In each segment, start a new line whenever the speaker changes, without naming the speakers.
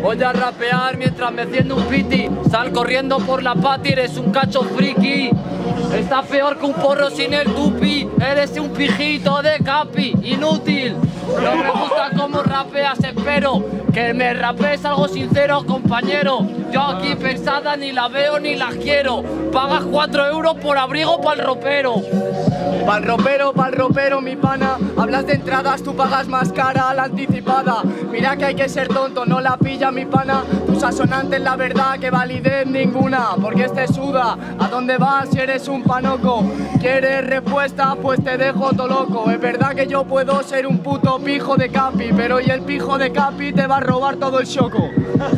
Voy a rapear mientras me enciendo un piti. Sal corriendo por la pati, eres un cacho friki. Está peor que un porro sin el tupi. Eres un pijito de capi, inútil. No me gusta cómo rapeas, espero que me rapees algo sincero, compañero. Yo aquí pensada ni la veo ni la quiero. Pagas 4 euros por abrigo pa'l ropero.
Pa'l ropero, mi pana. Hablas de entradas, tú pagas más cara a la anticipada. Mira que hay que ser tonto, no la pilla, mi pana. Tus asonantes, la verdad, que validez ninguna. Porque este suda, ¿a dónde vas si eres un panoco? ¿Quieres respuesta? Pues te dejo todo loco. Es verdad que yo puedo ser un puto pijo de capi, pero hoy el pijo de capi te va a robar todo el choco.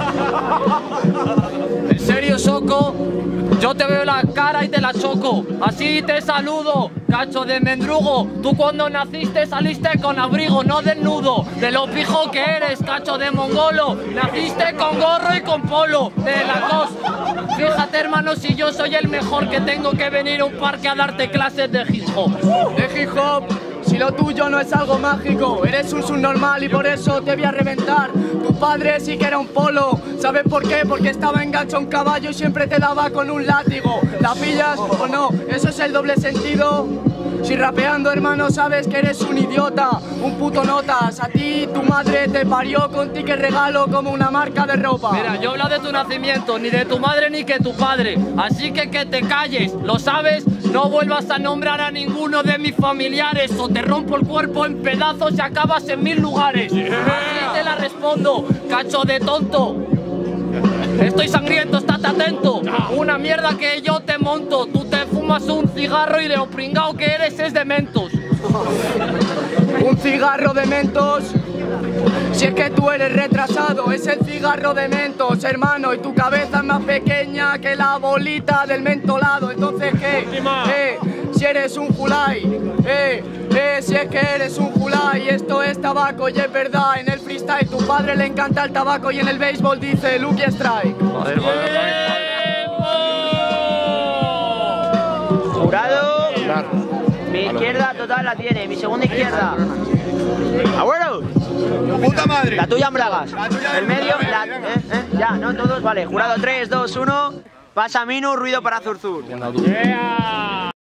¿En serio, Soco? Yo te veo la cara y te la choco. Así te saludo, cacho de mendrugo. Tú cuando naciste saliste con abrigo, no desnudo. De lo pijo que eres, cacho de mongolo. Naciste con gorro y con polo de Lacoste. Fíjate, hermano, si yo soy el mejor, que tengo que venir a un parque a darte clases de hip hop.
De hip hop. Si lo tuyo no es algo mágico, eres un subnormal y por eso te voy a reventar. Tu padre sí que era un polo, ¿sabes por qué? Porque estaba enganchado a un caballo y siempre te daba con un látigo. ¿La pillas o no? Eso es el doble sentido. Si rapeando, hermano, sabes que eres un idiota, un puto notas. A ti tu madre te parió con ticket regalo como una marca de ropa.
Mira, yo hablo de tu nacimiento, ni de tu madre ni que tu padre. Así que te calles, ¿lo sabes? No vuelvas a nombrar a ninguno de mis familiares o te rompo el cuerpo en pedazos y acabas en 1000 lugares. Así te la respondo, cacho de tonto. Estoy sangriento, estate atento. Una mierda que yo te monto. Tú te fumas un cigarro y de lo pringao que eres es de Mentos.
¿Un cigarro de Mentos? Si es que tú eres retrasado, es el cigarro de Mentos, hermano. Y tu cabeza es más pequeña que la bolita del mentolado. Entonces, ¿qué? Si eres un Julai, si es que eres un Julai. Esto es tabaco y es verdad. En el freestyle tu padre le encanta el tabaco y en el béisbol dice Lucky Strike.
Jurado, mi izquierda total la tiene, mi segunda izquierda. ¡Abuelo!
¡Puta madre!
La tuya en bragas. El medio, ya, no todos, vale. Jurado 3, 2, 1. Pasa Minu, ruido para Zurzur.